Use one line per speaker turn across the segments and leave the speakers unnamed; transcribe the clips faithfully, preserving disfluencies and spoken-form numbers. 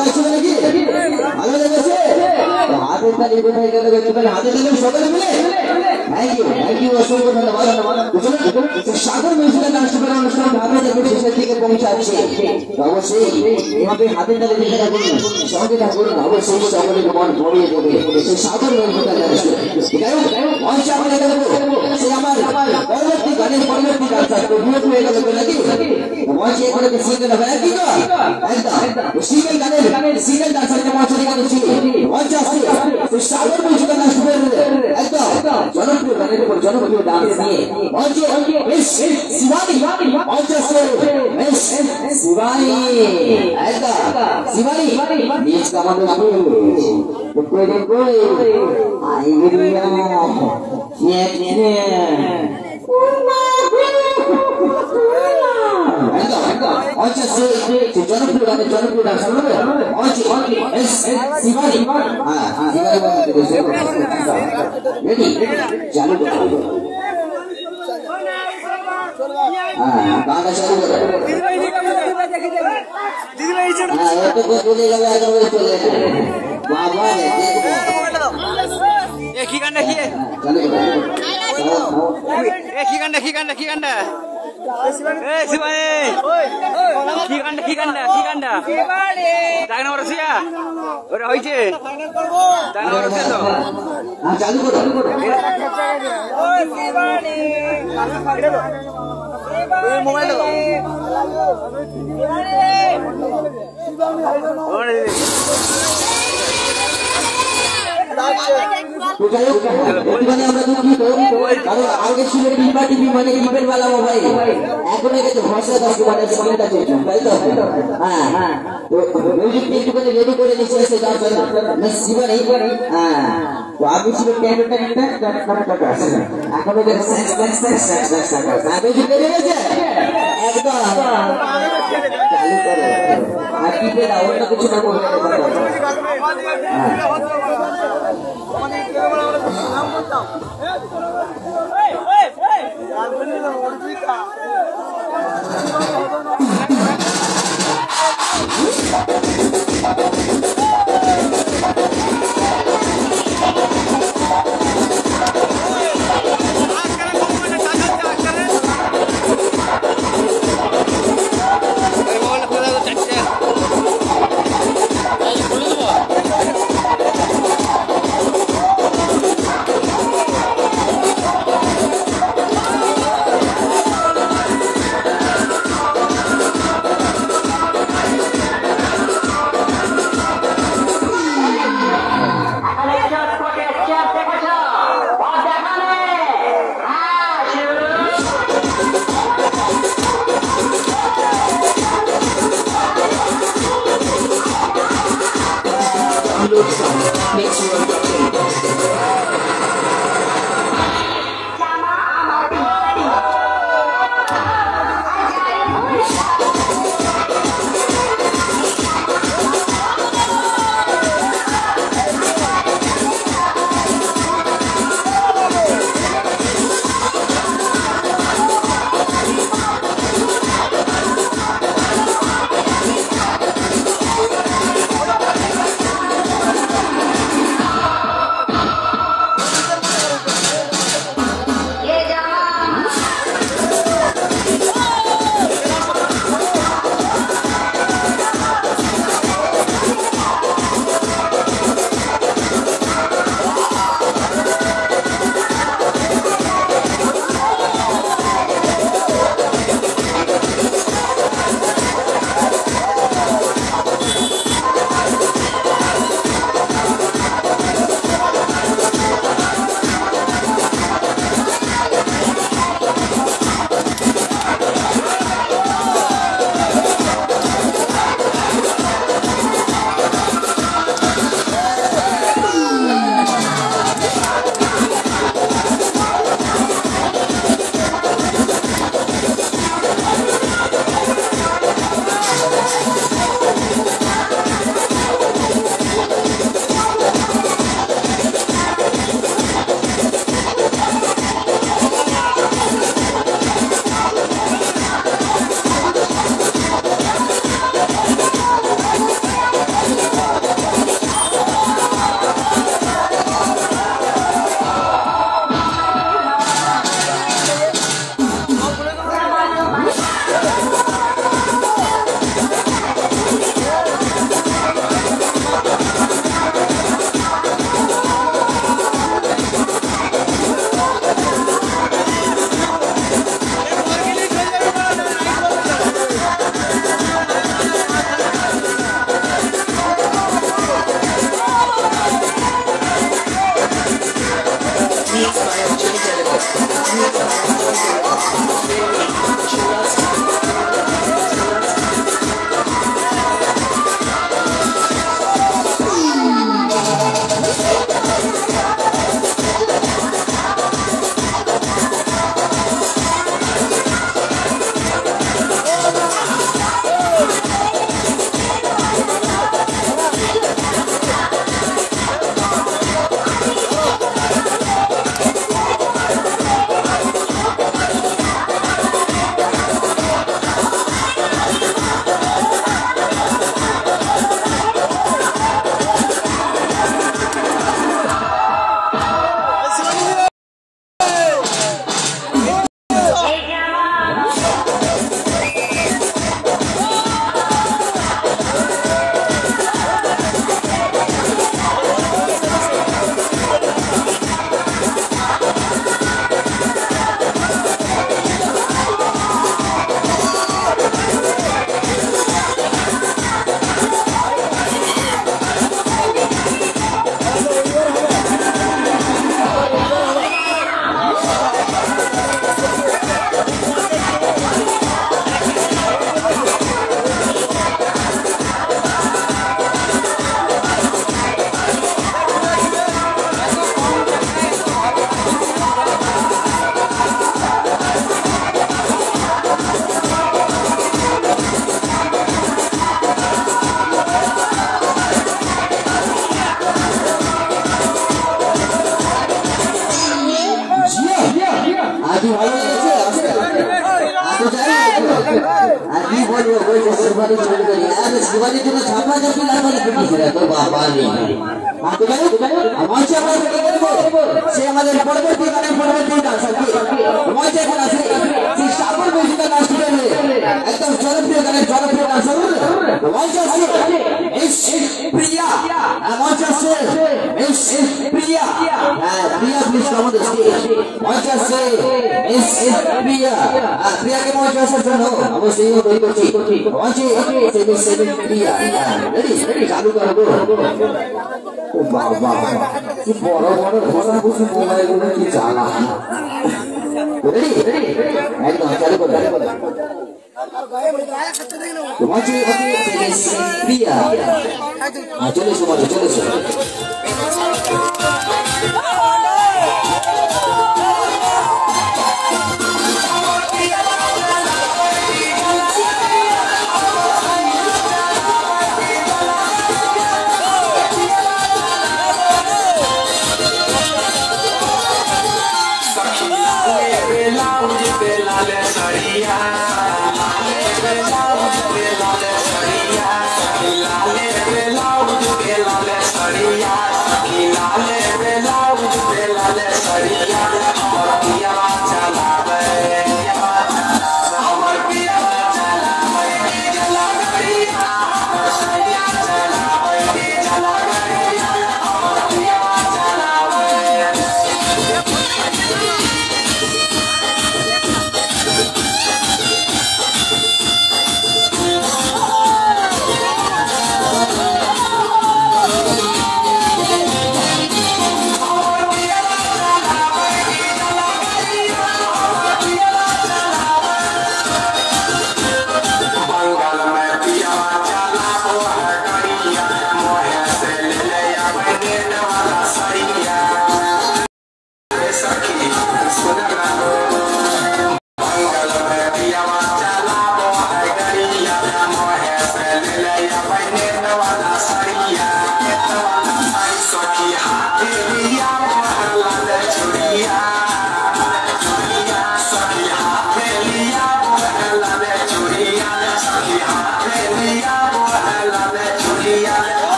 লাগছে নাকি ভালো লেগেছে হাতের তালি কোথায় গেল একটুখানি হাতের তালি সকলে মিলে থ্যাংক ইউ থ্যাংক ইউ অসংখ্য ধন্যবাদ সাগর মিউজিক্যাল ডান্সের অনুষ্ঠান ধাপে ধাপে শেষের দিকে পৌঁছাচ্ছে অবশ্যই এভাবে হাতের তালি দিতে থাকুন সঙ্গে থাকুন অবশ্যই সকলে মন ভরিয়ে দেবে সেই সাগর মিউজিক্যাল ডান্স যাই হোক মঞ্চে আমরা দেখবো সে আমার পরবর্তী গানের পরবর্তী ডান্সার তো বিয়ে হয়ে গেল নাকি মঞ্চে এখানে সিঙ্গেল হবে নাকি তো একদম সিঙ্গেল গানের সিঙ্গেল ডান্সারকে মঞ্চে দেখে দিচ্ছি মঞ্চে আসছে সাগর মিউজিক্যাল ডান্সের একদম জনপ্রিয় গানের উপর জনপ্রিয় ডান্স নিয়ে মঞ্চে বেশ শিবানী মঞ্চে আসছে বেশ শিবানী একদম শিবানী নিজ কামানো কই কই আই গিরিয়া নিয়ে নিয়ে अच्छा से जनप्रिय गाने जनप्रिय डांस हम लोग और एस शिवानी हां हां शिवानी बोलते हैं रेडी चालू करो हां गाना चालू करो दीदी भाई चलो हां वो तो बोले लगा कर चले बाबा रे एक ही गाना किए चालू करो एक ही गाना की गाना की गाना Eh, Sibani. Ki ganda, ki ganda, ki ganda. Sibani. Jangan nomor sia. Udah hoice. Jangan nomor sia to. Ah, चालू करो, चालू करो. Oh, Sibani. Sibani. मोबाइल लो. Sibani. तो जाओ মানে আমরা দুঃখিত কারণ আগে ছিল টিপা টিপি মানে টিপের वाला মোবাইল এখন একে তো ভাষা দশ মানে সময়টা চলছে তাই তো হ্যাঁ হ্যাঁ তো মিউজিক একটুখানি রেডি করে নিচে এসে যাও না শিবানী হ্যাঁ তো আগে ছিল ক্যামেরাটা একটা মানে কত আছে এখন ওদের sense sense sense sense sense আগে যে রেডি হয়েছে একদম চালু করো আর টিপে দাও ওটা কিছু না বলে হ্যাঁ নাম বলতাম এই এই এই আর বলি না ওড়বিটা Make sure you're गाड़ी चोरी करी यार शिवाजी तो छापा जब भी लाल वाली पिटी करे तो बाबा रे हां तो भाई हमारे से अपना करबो से हमारे पड़बे की गाने पड़बे की डांस की हमारे से कोना से से सागर में जितना डांस करे एकदम जनप्रिय गाने जनप्रिय डांसर हमारे से इस प्रिया हमारे से इस प्रिया हां Priya please come on the stage हमारे से इस प्रिया प्रिया के हमारे से सुनो अब से ये कोई कोची हमारे से से से प्रिया रेडी रेडी चालू करो ओ बाबा কি বড় বড় ঘোষণা করছে মোবাইল গুলো কি জ্বালা রেডি রেডি একদম চালু করো চালু করো তোমাকে ওকে প্রিয়া চলে এসো চলে চলে এসো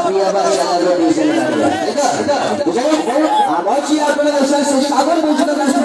আমার প্রিয় বাচ্চারা